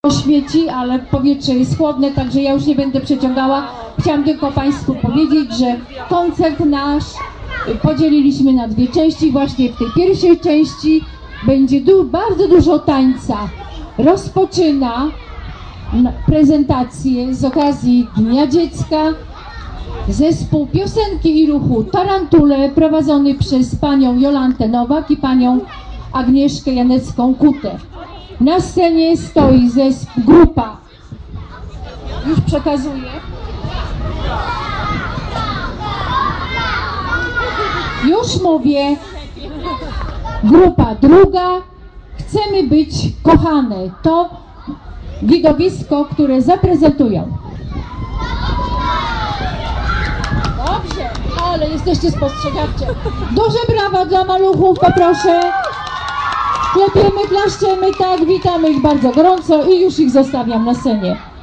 Świeci, ale powietrze jest chłodne, także ja już nie będę przeciągała. Chciałam tylko Państwu powiedzieć, że koncert nasz podzieliliśmy na dwie części. Właśnie w tej pierwszej części będzie bardzo dużo tańca. Rozpoczyna prezentację z okazji Dnia Dziecka zespół piosenki i ruchu Tarantule, prowadzony przez panią Jolantę Nowak i panią Agnieszkę Janecką-Kutę. Na scenie stoi grupa, już przekazuję, już mówię, grupa druga, Chcemy być kochane, to widowisko, które zaprezentują. Dobrze, ale jesteście spostrzegawcze. Duże brawa dla maluchów, poproszę. Klepiemy, klaszczemy, tak, witamy ich bardzo gorąco i już ich zostawiam na scenie.